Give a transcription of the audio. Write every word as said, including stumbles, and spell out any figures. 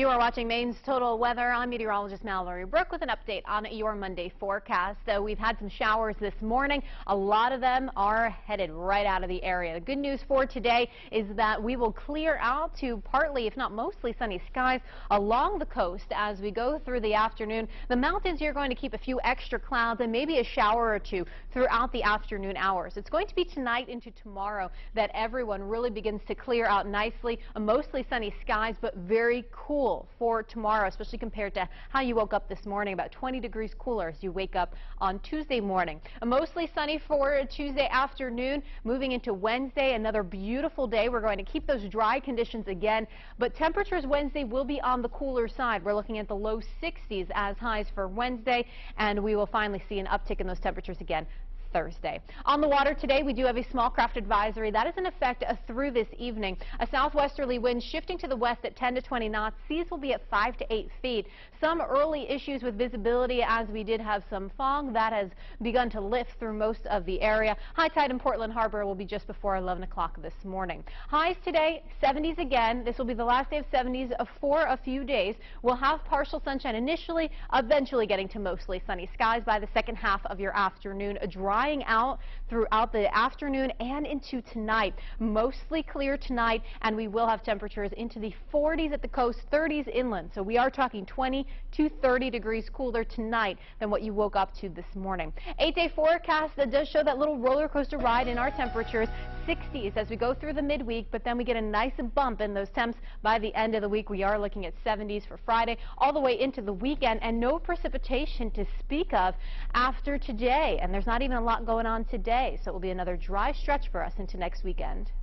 You are watching Maine's Total Weather. I'm meteorologist Mallory Brooke with an update on your Monday forecast. So we've had some showers this morning. A lot of them are headed right out of the area. The good news for today is that we will clear out to partly, if not mostly, sunny skies along the coast as we go through the afternoon. The mountains, you're going to keep a few extra clouds and maybe a shower or two throughout the afternoon hours. It's going to be tonight into tomorrow that everyone really begins to clear out nicely. Mostly sunny skies, but very cool for tomorrow, especially compared to how you woke up this morning. About twenty degrees cooler as you wake up on Tuesday morning. Mostly sunny for Tuesday afternoon. Moving into Wednesday, another beautiful day. We're going to keep those dry conditions again, but temperatures Wednesday will be on the cooler side. We're looking at the low sixties as highs for Wednesday, and we will finally see an uptick in those temperatures again Thursday. On the water today, we do have a small craft advisory that is in effect uh, through this evening. A southwesterly wind shifting to the west at ten to twenty knots. Seas will be at five to eight feet. Some early issues with visibility as we did have some fog that has begun to lift through most of the area. High tide in Portland Harbor will be just before eleven o'clock this morning. Highs today, seventies again. This will be the last day of seventies for a few days. We'll have partial sunshine initially, eventually getting to mostly sunny skies by the second half of your afternoon. A dry out throughout the afternoon and into tonight. Mostly clear tonight, and we will have temperatures into the forties at the coast, thirties inland. So we are talking twenty to thirty degrees cooler tonight than what you woke up to this morning. Eight-day forecast that does show that little roller coaster ride in our temperatures. sixties as we go through the midweek, but then we get a nice bump in those temps by the end of the week. We are looking at seventies for Friday all the way into the weekend, and no precipitation to speak of after today. And there's not even a lot going on today, so it will be another dry stretch for us into next weekend.